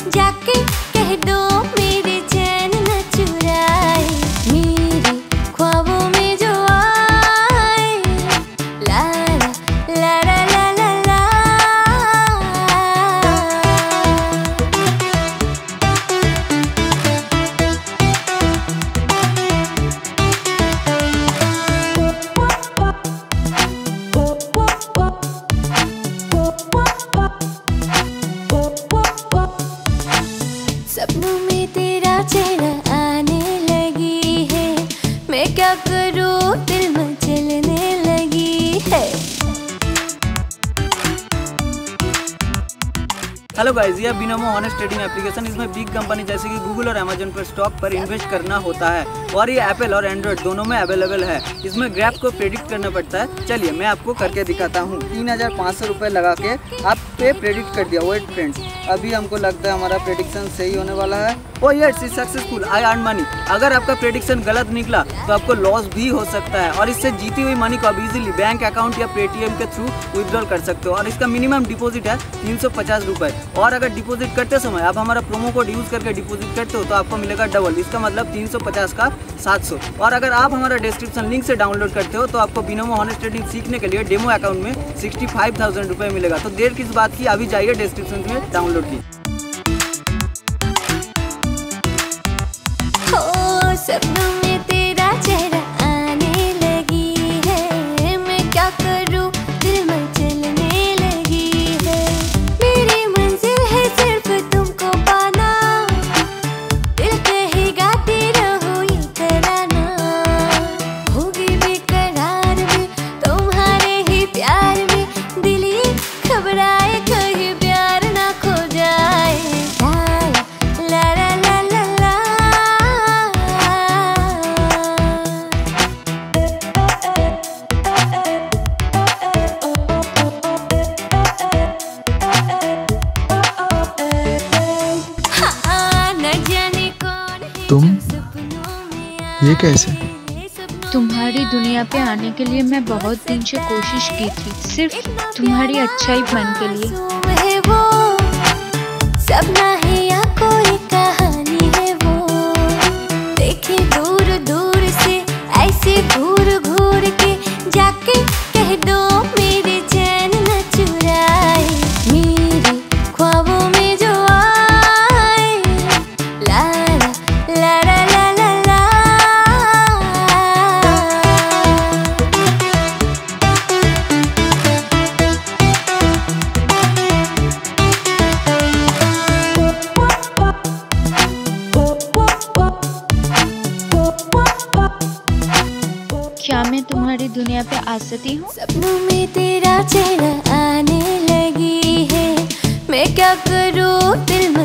जाके कह दो मेरे चैन न चुराए, मेरे ख्वाबों में जो आए। ला ला ला ला ला ला। सपनों में तेरा चेहरा आने लगी है, मैं क्या करूं दिल मचलने लगी है। हेलो गाइस, ये बिनोमो हॉनेस्ट ट्रेडिंग एप्लीकेशन। इसमें बिग कंपनी जैसे कि गूगल और अमेजन पर स्टॉक पर इन्वेस्ट करना होता है और ये एप्पल और एंड्रॉइड दोनों में अवेलेबल है। इसमें ग्राफ को प्रेडिक्ट करना पड़ता है। चलिए मैं आपको करके दिखाता हूँ। 3500 रुपये लगा के आप पे प्रेडिक्ट कर दिया। वेट फ्रेंड्स, अभी हमको लगता है हमारा प्रेडिक्शन सही होने वाला है। Oh yes, is successful, I earn money. अगर आपका प्रेडिक्शन गलत निकला तो आपको लॉस भी हो सकता है और इससे जीती हुई मनी को आप इजीली बैंक अकाउंट या पेटीएम के थ्रू विड्रॉल कर सकते हो और इसका मिनिमम डिपॉजिट है 350 रुपये। और अगर डिपॉजिट करते समय आप हमारा प्रोमो कोड यूज करके डिपॉजिट करते हो तो आपको मिलेगा डबल। इसका मतलब 350 का 700। और अगर आप हमारा डिस्क्रिप्शन लिंक से डाउनलोड करते हो तो आपको बिनोमो हॉनेस्ट ट्रेडिंग सीखने के लिए डेमो अकाउंट में 65,000 रुपये मिलेगा। तो देर किस बात की, अभी जाइए डिस्क्रिप्शन में डाउनलोड की। सपनों में तेरा चेहरा आने लगी है, मैं क्या करूं दिल मचलने लगी है। मेरी मंजिल है सिर्फ तुमको पाना, दिल कहेगा तेरा हो ये तराना। होगी बेकरार में तुम्हारे ही प्यार में, दिल ये घबराए कहीं प्यार ना खो जाए। ला ला ला ला ला। तुम ये कैसे? तुम्हारी दुनिया पे आने के लिए मैं बहुत दिन से कोशिश की थी, सिर्फ तुम्हारी अच्छाई मन के लिए। वो सपना है या कोई कहानी है, वो देखे दूर दूर से ऐसे घूर घूर के, जाके कह दो मेरे चैन न चुराए, मेरे ख्वाबों में जो आए। ला ला ला ला ला ला। क्या मैं तुम्हारी दुनिया पे आ सकती हूँ? सपनों में तेरा चेहरा आने लगी है, मैं क्या करूं दिल